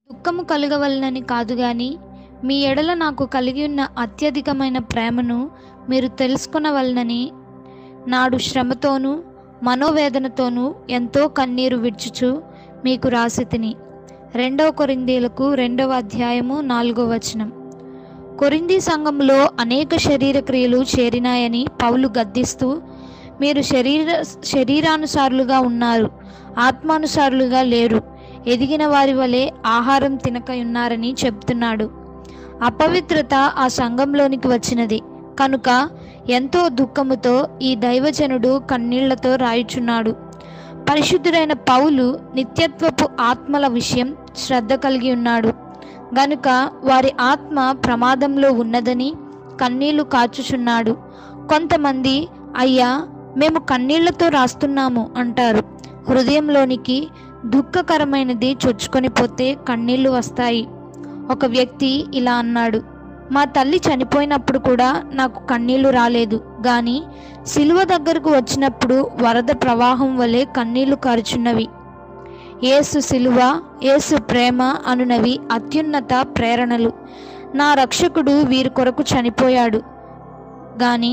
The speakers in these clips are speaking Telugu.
దుఃఖము కలుగవలనని కాదు గాని మీ ఎడల నాకు కలిగి ఉన్న అత్యధికమైన ప్రేమను మీరు తెలుసుకొనవలనని నాడు శ్రమతోనూ మనోవేదనతోనూ ఎంతో కన్నీరు విడ్చుచు మీకు రాసితిని. 2 కొరింథీయులకు 2వ అధ్యాయము 4వ వచనం. కొరింథీ సంఘములో అనేక శరీర క్రియలు చేరినాయని పౌలు గద్దిస్తూ, మీరు శరీరానుసారులుగా ఉన్నారు, ఆత్మానుసారులుగా లేరు, ఎదిగిన వారి వలె ఆహారం తినక ఉన్నారని చెప్తున్నాడు. అపవిత్రత ఆ సంఘంలోనికి వచ్చినది కనుక ఎంతో దుఃఖముతో ఈ దైవజనుడు కన్నీళ్లతో రాయుచున్నాడు. పరిశుద్ధుడైన పౌలు నిత్యత్వపు ఆత్మల విషయం శ్రద్ధ కలిగి ఉన్నాడు గనుక వారి ఆత్మ ప్రమాదంలో ఉన్నదని కన్నీళ్లు కార్చుచున్నాడు. కొంతమంది అయ్యా మేము కన్నీళ్లతో రాస్తున్నాము అంటారు. హృదయంలోనికి దుఃఖకరమైనది చొచ్చుకొని పోతే కన్నీళ్లు వస్తాయి. ఒక వ్యక్తి ఇలా అన్నాడు, మా తల్లి చనిపోయినప్పుడు కూడా నాకు కన్నీళ్లు రాలేదు గాని సిలువ దగ్గరకు వచ్చినప్పుడు వరద ప్రవాహం వలె కన్నీళ్లు కారుచున్నవి. యేసు సిలువ, యేసు ప్రేమ అనునవి అత్యున్నత ప్రేరణలు. నా రక్షకుడు వీరి కొరకు చనిపోయాడు గాని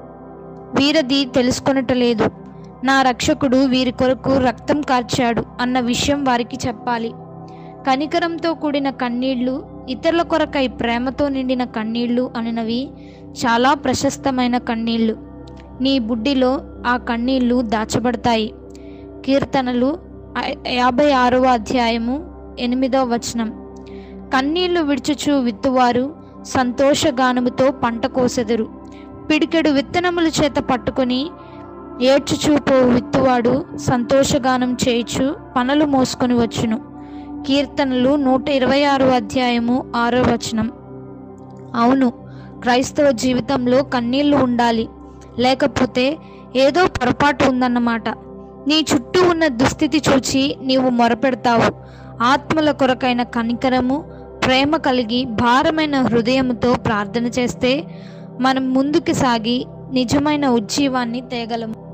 వీరది తెలుసుకొనటలేదు. నా రక్షకుడు వీరి కొరకు రక్తం కార్చాడు అన్న విషయం వారికి చెప్పాలి. కనికరంతో కూడిన కన్నీళ్లు, ఇతరుల కొరకై ప్రేమతో నిండిన కన్నీళ్లు అనునవి చాలా ప్రశస్తమైన కన్నీళ్లు. నీ బుడ్డిలో ఆ కన్నీళ్లు దాచబడతాయి. కీర్తనలు 56వ అధ్యాయము 8వ వచనం. కన్నీళ్లు విడుచుచు విత్తువారు సంతోషగానముతో పంట కోసెదరు. పిడికెడు విత్తనముల చేత పట్టుకొని ఏడ్చుచూ పోవు విత్తువాడు సంతోషగానం చేయుచు పనులు మోసుకొని వచ్చును. కీర్తనలు 126వ అధ్యాయము 6వ వచనం. అవును, క్రైస్తవ జీవితంలో కన్నీళ్లు ఉండాలి, లేకపోతే ఏదో పొరపాటు ఉందన్నమాట. నీ చుట్టూ ఉన్న దుస్థితి చూచి నీవు మొరపెడతావు. ఆత్మల కొరకైన కనికరము, ప్రేమ కలిగి భారమైన హృదయముతో ప్రార్థన చేస్తే మనం ముందుకు సాగి నిజమైన ఉజ్జీవాన్ని తేగలము.